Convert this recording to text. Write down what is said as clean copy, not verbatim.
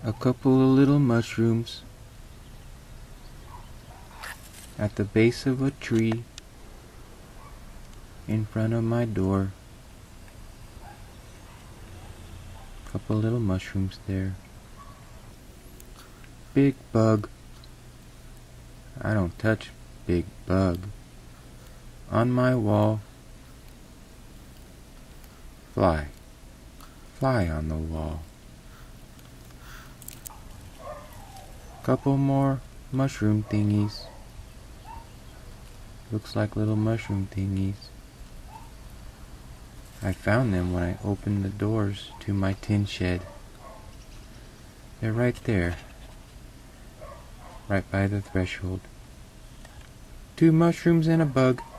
A couple of little mushrooms at the base of a tree in front of my door. Couple little mushrooms there. Big bug. I don't touch big bug. On my wall. Fly. Fly on the wall. Couple more mushroom thingies. Looks like little mushroom thingies. I found them when I opened the doors to my tin shed. They're right there. Right by the threshold. 2 mushrooms and a bug.